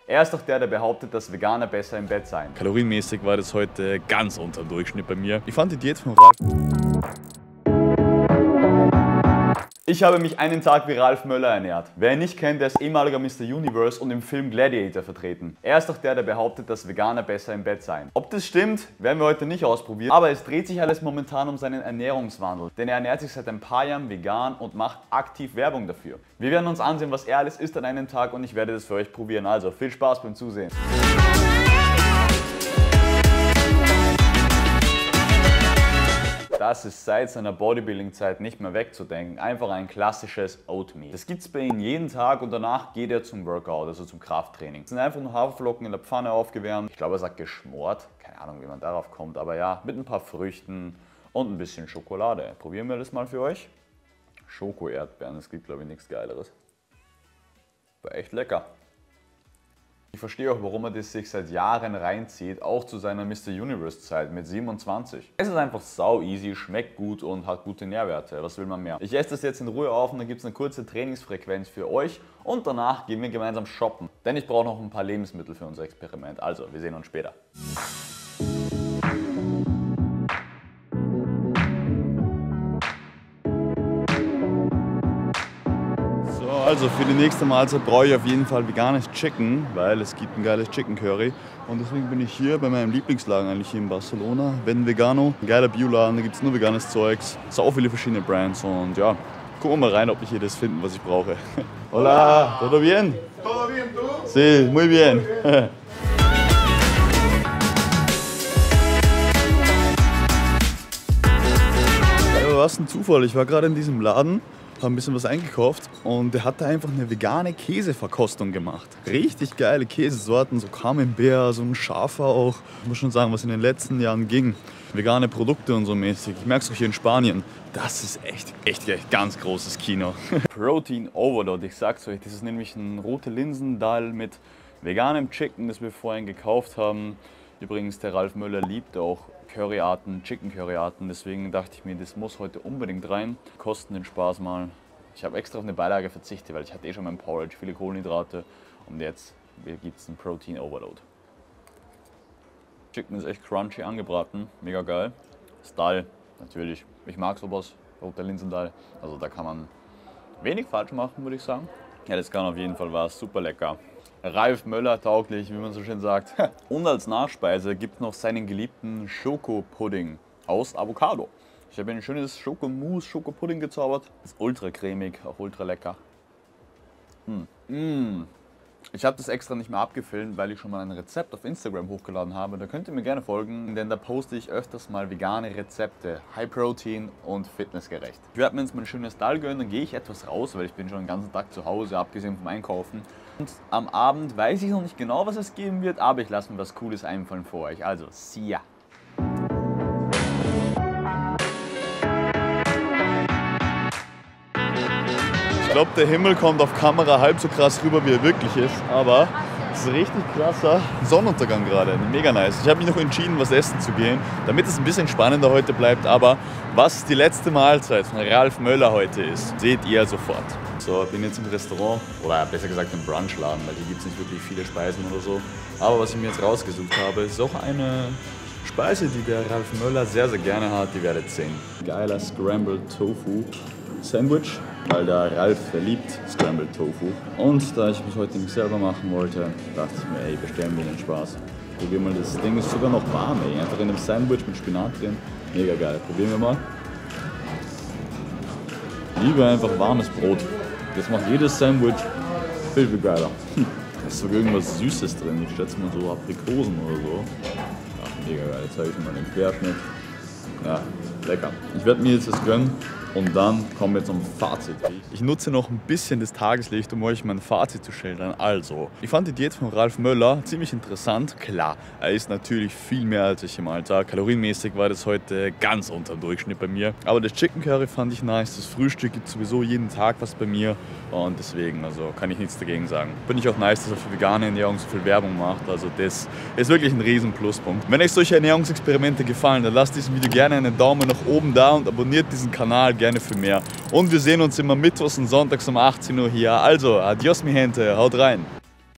Er ist doch der behauptet, dass Veganer besser im Bett seien. Kalorienmäßig war das heute ganz unter dem Durchschnitt bei mir. Ich fand die Diät von Ralf. Ich habe mich einen Tag wie Ralf Möller ernährt. Wer ihn nicht kennt, der ist ehemaliger Mr. Universe und im Film Gladiator vertreten. Er ist doch der behauptet, dass Veganer besser im Bett seien. Ob das stimmt, werden wir heute nicht ausprobieren, aber es dreht sich alles momentan um seinen Ernährungswandel. Denn er ernährt sich seit ein paar Jahren vegan und macht aktiv Werbung dafür. Wir werden uns ansehen, was er alles isst an einem Tag und ich werde das für euch probieren. Also viel Spaß beim Zusehen. Das ist seit seiner Bodybuilding-Zeit nicht mehr wegzudenken. Einfach ein klassisches Oatmeal. Das gibt es bei ihm jeden Tag und danach geht er zum Workout, also zum Krafttraining. Das sind einfach nur Haferflocken in der Pfanne aufgewärmt. Ich glaube, er sagt geschmort. Keine Ahnung, wie man darauf kommt. Aber ja, mit ein paar Früchten und ein bisschen Schokolade. Probieren wir das mal für euch. Schoko-Erdbeeren, es gibt glaube ich nichts Geileres. War echt lecker. Ich verstehe auch, warum er das sich seit Jahren reinzieht, auch zu seiner Mr. Universe Zeit mit 27. Es ist einfach sau easy, schmeckt gut und hat gute Nährwerte. Was will man mehr? Ich esse das jetzt in Ruhe auf und dann gibt es eine kurze Trainingsfrequenz für euch und danach gehen wir gemeinsam shoppen. Denn ich brauche noch ein paar Lebensmittel für unser Experiment. Also, wir sehen uns später. Also für die nächste Mahlzeit brauche ich auf jeden Fall veganes Chicken, weil es gibt ein geiles Chicken Curry. Und deswegen bin ich hier bei meinem Lieblingsladen eigentlich hier in Barcelona, Ben Vegano. Ein geiler Bioladen, da gibt es nur veganes Zeugs, so viele verschiedene Brands und ja, gucken wir mal rein, ob ich hier das finde, was ich brauche. Hola, ¿todo bien? ¿Todo bien, tú? Sí, muy bien. Ja, was ein Zufall, ich war gerade in diesem Laden. Habe ein bisschen was eingekauft und der hat da einfach eine vegane Käseverkostung gemacht. Richtig geile Käsesorten, so Camembert, so ein scharfer auch. Ich muss schon sagen, was in den letzten Jahren ging. Vegane Produkte und so mäßig. Ich merke es auch hier in Spanien. Das ist echt ganz großes Kino. Protein Overload, ich sag's euch, das ist nämlich ein rote Linsendal mit veganem Chicken, das wir vorhin gekauft haben. Übrigens, der Ralf Möller liebt auch Curryarten, Chicken Curryarten, deswegen dachte ich mir, das muss heute unbedingt rein. Kosten den Spaß mal. Ich habe extra auf eine Beilage verzichtet, weil ich hatte schon mein Porridge, viele Kohlenhydrate und jetzt gibt es einen Protein Overload. Chicken ist echt crunchy angebraten, mega geil. Style, natürlich. Ich mag sowas, roter Linsendal, also da kann man wenig falsch machen, würde ich sagen. Ja, das kann auf jeden Fall was, super lecker. Ralf Möller tauglich, wie man so schön sagt. Und als Nachspeise gibt es noch seinen geliebten Schokopudding aus Avocado. Ich habe ein schönes Schokomousse, Schokopudding gezaubert. Ist ultra cremig, auch ultra lecker. Ich habe das extra nicht mehr abgefilmt, weil ich schon mal ein Rezept auf Instagram hochgeladen habe. Da könnt ihr mir gerne folgen, denn da poste ich öfters mal vegane Rezepte. High Protein und fitnessgerecht. Ich werde mir jetzt mal ein schönes Dal gönnen, dann gehe ich etwas raus, weil ich bin schon den ganzen Tag zu Hause, abgesehen vom Einkaufen. Und am Abend weiß ich noch nicht genau, was es geben wird, aber ich lasse mir was Cooles einfallen für euch. Also, see ya! Ich glaube, der Himmel kommt auf Kamera halb so krass rüber, wie er wirklich ist, aber es ist ein richtig krasser Sonnenuntergang gerade, mega nice. Ich habe mich noch entschieden, was essen zu gehen, damit es ein bisschen spannender heute bleibt, aber was die letzte Mahlzeit von Ralf Möller heute ist, seht ihr sofort. So, ich bin jetzt im Restaurant, oder besser gesagt im Brunchladen, weil hier gibt es nicht wirklich viele Speisen oder so. Aber was ich mir jetzt rausgesucht habe, ist auch eine Speise, die der Ralf Möller sehr, sehr gerne hat, die werdet sehen. Geiler Scrambled Tofu Sandwich, weil der Ralf, der liebt Scrambled Tofu. Und da ich es heute nicht selber machen wollte, dachte ich mir, ey, bestellen wir den Spaß. Probieren wir mal, das Ding ist sogar noch warm, ey, einfach in einem Sandwich mit Spinat drin. Mega geil, probieren wir mal. Ich liebe einfach warmes Brot. Das macht jedes Sandwich viel geiler. Da ist sogar irgendwas Süßes drin, ich schätze mal so Aprikosen oder so. Ja, mega geil, jetzt habe ich mal den Querschnitt. Ja, lecker. Ich werde mir jetzt das gönnen. Und dann kommen wir zum Fazit. Ich nutze noch ein bisschen das Tageslicht, um euch mein Fazit zu schildern. Also, ich fand die Diät von Ralf Möller ziemlich interessant. Klar, er isst natürlich viel mehr als ich im Alltag. Kalorienmäßig war das heute ganz unter dem Durchschnitt bei mir. Aber das Chicken Curry fand ich nice. Das Frühstück gibt sowieso jeden Tag was bei mir. Und deswegen, also kann ich nichts dagegen sagen. Finde ich auch nice, dass er für vegane Ernährung so viel Werbung macht. Also das ist wirklich ein riesen Pluspunkt. Wenn euch solche Ernährungsexperimente gefallen, dann lasst diesem Video gerne einen Daumen nach oben da und abonniert diesen Kanal gerne für mehr. Und wir sehen uns immer mittwochs und sonntags um 18 Uhr hier. Also, adios mi gente, haut rein!